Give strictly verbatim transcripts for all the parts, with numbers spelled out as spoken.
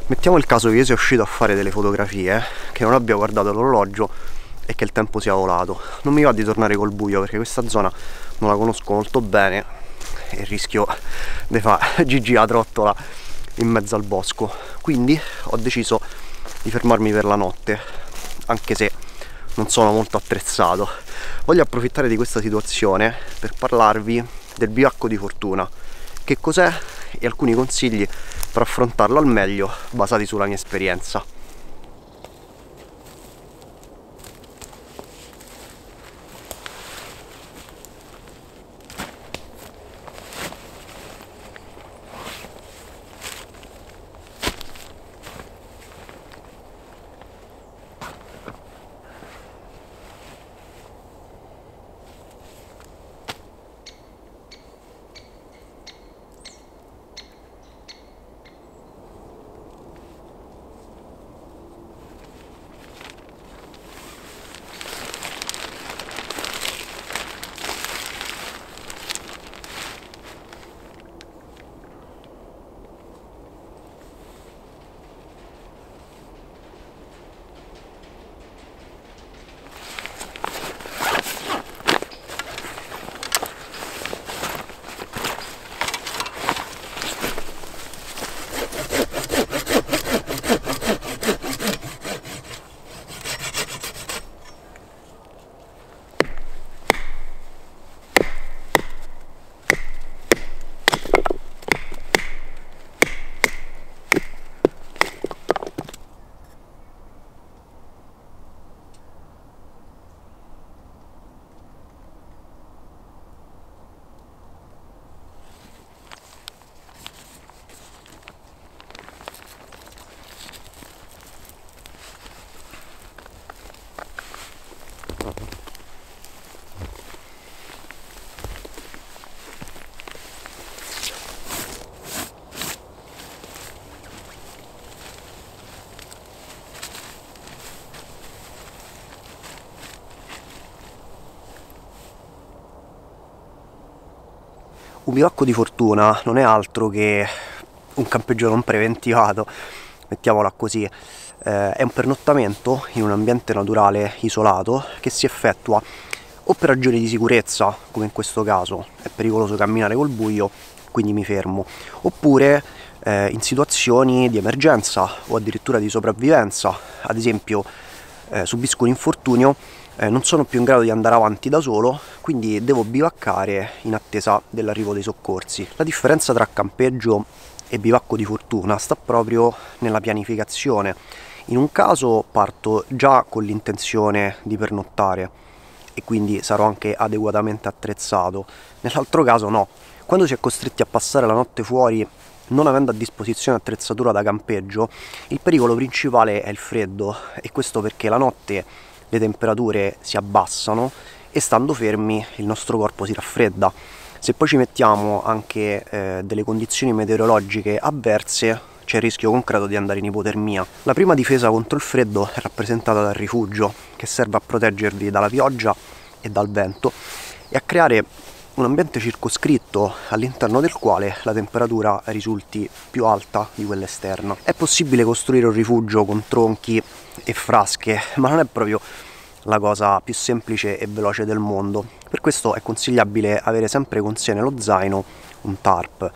Mettiamo il caso che io sia uscito a fare delle fotografie, che non abbia guardato l'orologio e che il tempo sia volato. Non mi va di tornare col buio perché questa zona non la conosco molto bene e rischio di fare Gigi la trottola in mezzo al bosco. Quindi ho deciso di fermarmi per la notte, anche se non sono molto attrezzato. Voglio approfittare di questa situazione per parlarvi del bivacco di fortuna, che cos'è e alcuni consigli per affrontarlo al meglio basati sulla mia esperienza. Un bivacco di fortuna non è altro che un campeggio non preventivato, mettiamola così. Eh, è un pernottamento in un ambiente naturale isolato che si effettua o per ragioni di sicurezza, come in questo caso è pericoloso camminare col buio, quindi mi fermo, oppure eh, in situazioni di emergenza o addirittura di sopravvivenza. Ad esempio eh, subisco un infortunio, Eh, non sono più in grado di andare avanti da solo, quindi devo bivaccare in attesa dell'arrivo dei soccorsi. La differenza tra campeggio e bivacco di fortuna sta proprio nella pianificazione. In un caso parto già con l'intenzione di pernottare e quindi sarò anche adeguatamente attrezzato, nell'altro caso no. Quando si è costretti a passare la notte fuori non avendo a disposizione attrezzatura da campeggio, il pericolo principale è il freddo, e questo perché la notte le temperature si abbassano e stando fermi il nostro corpo si raffredda. Se poi ci mettiamo anche eh, delle condizioni meteorologiche avverse, c'è il rischio concreto di andare in ipotermia. La prima difesa contro il freddo è rappresentata dal rifugio, che serve a proteggervi dalla pioggia e dal vento e a creare un ambiente circoscritto all'interno del quale la temperatura risulti più alta di quella esterna. È possibile costruire un rifugio con tronchi e frasche, ma non è proprio la cosa più semplice e veloce del mondo. Per questo è consigliabile avere sempre con sé nello zaino un tarp.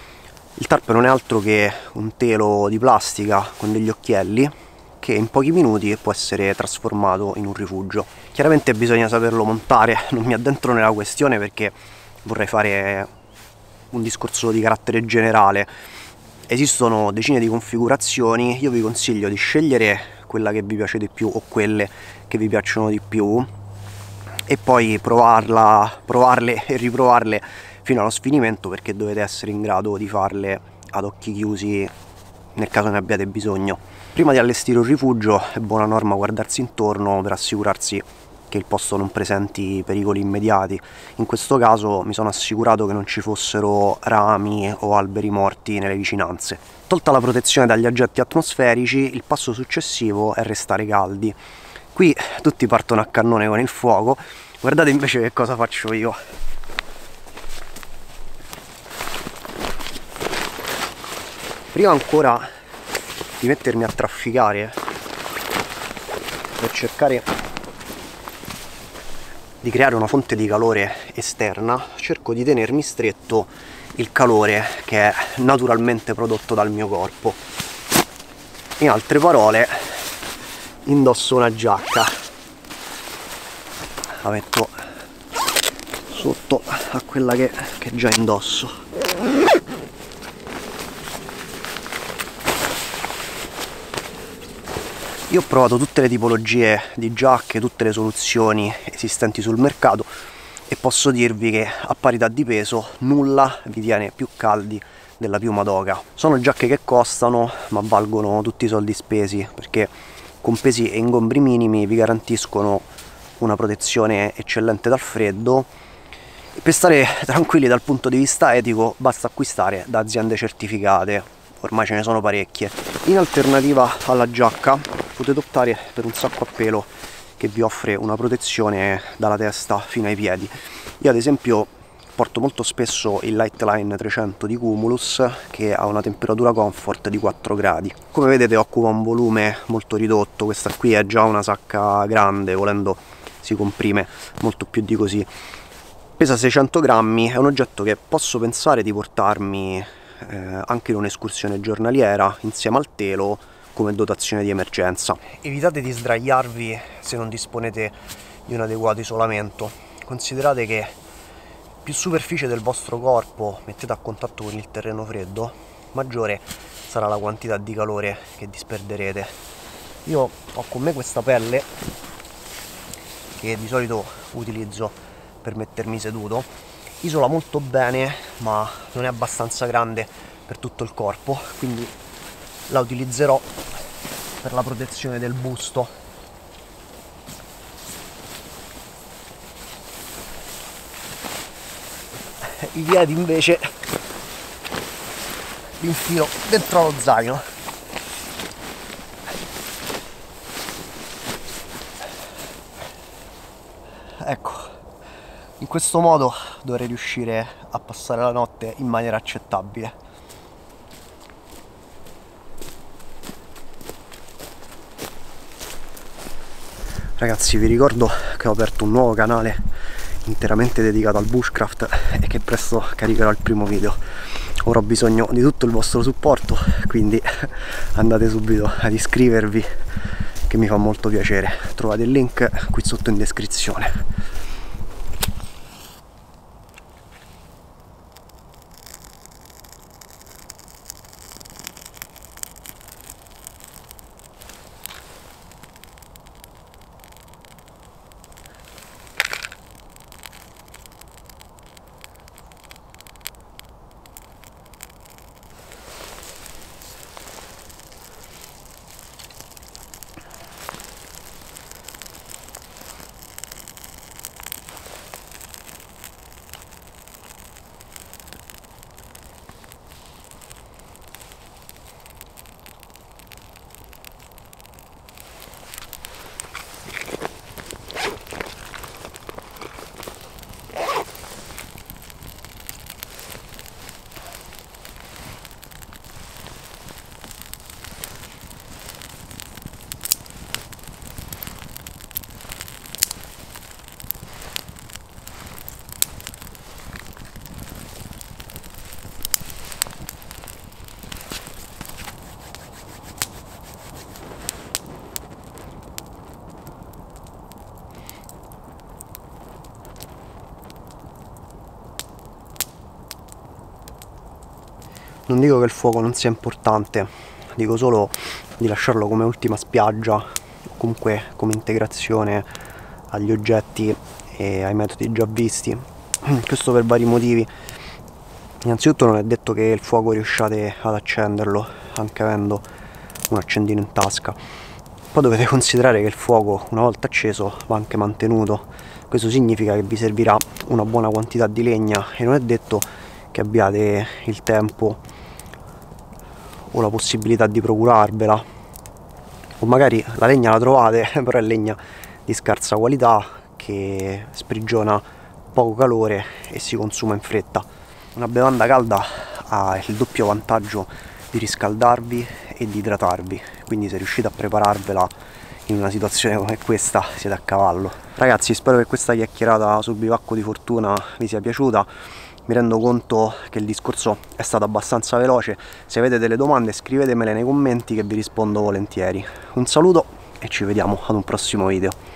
Il tarp non è altro che un telo di plastica con degli occhielli che in pochi minuti può essere trasformato in un rifugio. Chiaramente bisogna saperlo montare, non mi addentro nella questione perché vorrei fare un discorso di carattere generale. Esistono decine di configurazioni, io vi consiglio di scegliere quella che vi piace di più o quelle che vi piacciono di più e poi provarla, provarle e riprovarle fino allo sfinimento, perché dovete essere in grado di farle ad occhi chiusi nel caso ne abbiate bisogno. Prima di allestire un rifugio è buona norma guardarsi intorno per assicurarsi che il posto non presenti pericoli immediati. In questo caso mi sono assicurato che non ci fossero rami o alberi morti nelle vicinanze. Tolta la protezione dagli agenti atmosferici, il passo successivo è restare caldi. Qui tutti partono a cannone con il fuoco, guardate invece che cosa faccio io. Prima ancora di mettermi a trafficare per cercare di creare una fonte di calore esterna, cerco di tenermi stretto il calore che è naturalmente prodotto dal mio corpo. In altre parole, indosso una giacca, la metto sotto a quella che, che già indosso. Io ho provato tutte le tipologie di giacche, tutte le soluzioni esistenti sul mercato e posso dirvi che a parità di peso nulla vi tiene più caldi della Piuma d'Oca. Sono giacche che costano ma valgono tutti i soldi spesi, perché con pesi e ingombri minimi vi garantiscono una protezione eccellente dal freddo e per stare tranquilli dal punto di vista etico basta acquistare da aziende certificate, ormai ce ne sono parecchie. In alternativa alla giacca potete optare per un sacco a pelo che vi offre una protezione dalla testa fino ai piedi. Io ad esempio porto molto spesso il Lightline trecento di Cumulus, che ha una temperatura comfort di quattro gradi. Come vedete occupa un volume molto ridotto, questa qui è già una sacca grande, volendo si comprime molto più di così. Pesa seicento grammi, è un oggetto che posso pensare di portarmi eh, anche in un'escursione giornaliera insieme al telo come dotazione di emergenza. Evitate di sdraiarvi se non disponete di un adeguato isolamento. Considerate che più superficie del vostro corpo mettete a contatto con il terreno freddo, maggiore sarà la quantità di calore che disperderete. Io ho con me questa pelle che di solito utilizzo per mettermi seduto, isola molto bene ma non è abbastanza grande per tutto il corpo, quindi la utilizzerò per la protezione del busto. I piedi invece li infilo dentro allo zaino. Ecco, in questo modo dovrei riuscire a passare la notte in maniera accettabile. Ragazzi, vi ricordo che ho aperto un nuovo canale interamente dedicato al bushcraft e che presto caricherò il primo video. Ora ho bisogno di tutto il vostro supporto, quindi andate subito ad iscrivervi, che mi fa molto piacere. Trovate il link qui sotto in descrizione. Non dico che il fuoco non sia importante, dico solo di lasciarlo come ultima spiaggia, o comunque come integrazione agli oggetti e ai metodi già visti. Questo per vari motivi. Innanzitutto non è detto che il fuoco riusciate ad accenderlo anche avendo un accendino in tasca. Poi dovete considerare che il fuoco, una volta acceso, va anche mantenuto. Questo significa che vi servirà una buona quantità di legna e non è detto che abbiate il tempo o la possibilità di procurarvela, o magari la legna la trovate però è legna di scarsa qualità che sprigiona poco calore e si consuma in fretta. Una bevanda calda ha il doppio vantaggio di riscaldarvi e di idratarvi, quindi se riuscite a prepararvela in una situazione come questa siete a cavallo. Ragazzi, spero che questa chiacchierata sul bivacco di fortuna vi sia piaciuta. Mi rendo conto che il discorso è stato abbastanza veloce. Se avete delle domande scrivetemele nei commenti che vi rispondo volentieri. Un saluto e ci vediamo ad un prossimo video.